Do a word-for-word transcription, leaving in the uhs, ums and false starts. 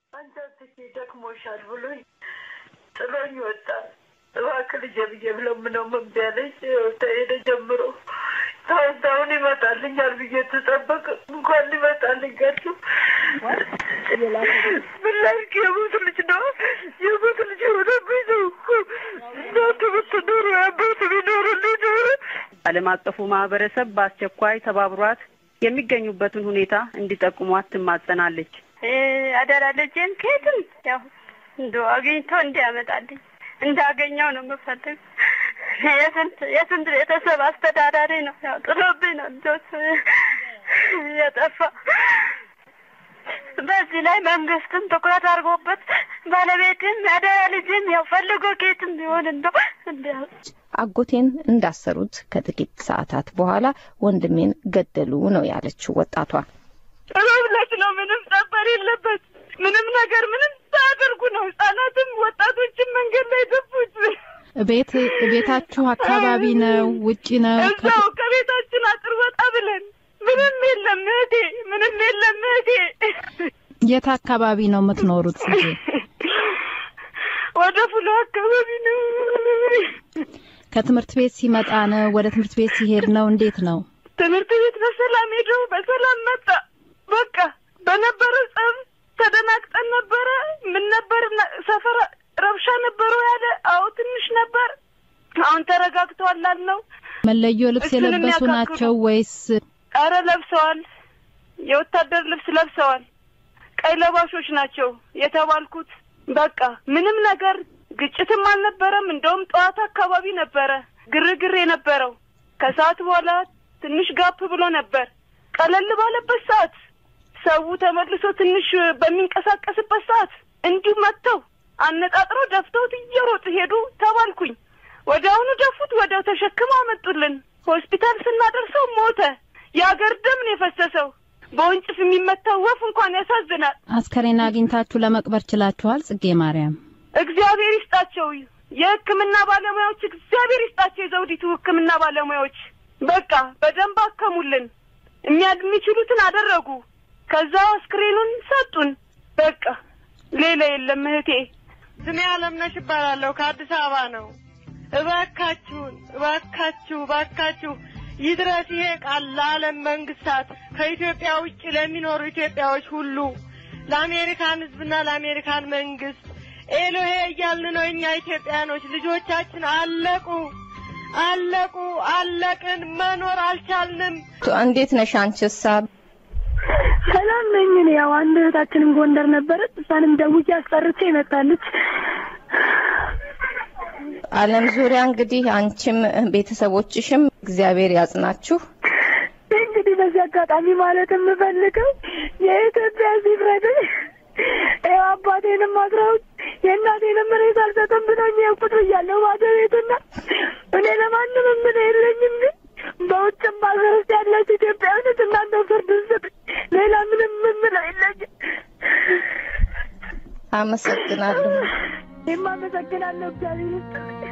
አንተ ትከደክ ሞሻል ብሎኝ ጥሎኝ ወጣ እባክህ ልጄ ብለው ምነው መምቢያለሽ ተሄደ ጀምሮ ታውታውን ይመጣልኛል ብዬ ተጠበቅ እንኳን ይመጣልኝ ጋር ብላክ የሞት ልጅ ነው የሞት ልጅ ወደ ቤቱ ዳቱ ብትኖር አባቱ ቢኖር ልጅ ዓለም አቀፉ ማህበረሰብ በአስቸኳይ ተባብሯት የሚገኙበትን ሁኔታ እንዲጠቁሟት ትማጸናለች። አደራ ልጄን ከየትም ያው እንደው አግኝቶ እንዲያመጣልኝ እንዳገኘው ነው የምፈልግ። የስንት የስንት ቤተሰብ አስተዳዳሪ ነው ያው ጥሎብኝ ነው ልጆች የጠፋ። በዚህ ላይ መንግስትም ትኩረት አድርጎበት ባለቤቴም አደራ ልጄን ያው ፈልጎ ከየትም ቢሆን እንደው እንዲያው አጎቴን እንዳሰሩት ከጥቂት ሰዓታት በኋላ ወንድሜን ገደሉ ነው ያለችው ወጣቷ። አብላች ነው ምንም ተበር የለበት ምንም ነገር ምንም ታደርጉ ነው ጻናትም ወጣቶችም መንገድ ላይ ደፉት። ቤት ቤታችሁ አካባቢ ነው ውጪ ነው? እዛው ከቤታችን አጥር ወጣ ብለን ምንም የለም እህቴ ምንም የለም እህቴ። የት አካባቢ ነው የምትኖሩት? ወደ ፉሎ አካባቢ ነው። ከትምህርት ቤት ሲመጣ ነው ወደ ትምህርት ቤት ሲሄድ ነው እንዴት ነው? ትምህርት ቤት በሰላም ሄዶ በሰላም መጣ። በቃ በነበረ ጸብ ተደናቅጠን ነበረ። ምን ነበር ሰፈራ ረብሻ ነበር ያለ አው ትንሽ ነበር። አሁን ተረጋግቷል አልነው። መለዮ ልብስ የለበሱ ናቸው ወይስ? አረ ለብሰዋል። የወታደር ልብስ ለብሰዋል። ቀይ ለባሾች ናቸው የተባልኩት። በቃ ምንም ነገር ግጭትም አልነበረም። እንደውም ጧት አካባቢ ነበረ ግርግር የነበረው። ከሰዓት በኋላ ትንሽ ጋፕ ብሎ ነበር። ቀለል ባለበት ሰዓት ሰው ተመልሶ ትንሽ በሚንቀሳቀስበት ሰዓት እንዲሁ መተው አነጣጥረው ደፍተውት እየሮጡ ሄዱ ተባልኩኝ። ወዲያውኑ ደፉት ወዲያው ተሸክመው አመጡልን። ሆስፒታል ስናደርሰው ሞተ። ያገር ደም ነው የፈሰሰው። በወንጭፍ የሚመታው ወፍ እንኳን ያሳዝናል። አስከሬን አግኝታችሁ ለመቅበር ችላችኋል? ጽጌ ማርያም እግዚአብሔር ይስጣቸው የሕክምና ባለሙያዎች እግዚአብሔር ይስጣቸው የዘውዲቱ ሕክምና ባለሙያዎች በቃ በደንብ አከሙልን። የሚያድሚችሉትን አደረጉ። ከዛ አስክሬኑን ሰጡን። በቃ ሌላ የለም እህቴ። ስሜ አለምነሽ ይባላል ከአዲስ አበባ ነው። እባካችሁን እባካችሁ እባካችሁ ይድረስ ይሄ ቃል ለዓለም መንግስታት ከኢትዮጵያ ውጭ ለሚኖሩ ኢትዮጵያዎች ሁሉ ለአሜሪካን ህዝብና ለአሜሪካን መንግስት ኤሎሄ እያልን ነው። እኛ ኢትዮጵያኖች ልጆቻችን አለቁ አለቁ አለቅን መኖር አልቻልንም። እንዴት ነሽ አንቺስ? ሰላም ነኝ። ያው አንድ እህታችንም ጎንደር ነበረች እሷንም ደውዬ አስቀርቼ መጣለች። ዓለም ዙሪያ እንግዲህ አንቺም ቤተሰቦችሽም እግዚአብሔር ያጽናችሁ። እንግዲህ በዚህ አጋጣሚ ማለት የምፈልገው የኢትዮጵያ ሲብረድ ያው አባቴንም አስራው የእናቴንም ሬሳ አልሰጥም ብሎኝ ያውቁት እያለሁ ባለቤቱና እኔ ለማንም ምን የለኝም በውጭም ባገር ውስጥ ያለች ኢትዮጵያውያኖች እናንተ ፍርድ ስጥ ሌላ ምንም ምን የለኝም። አመሰግናለሁ። የማመሰግናለሁ እግዚአብሔር ይስጥልኝ።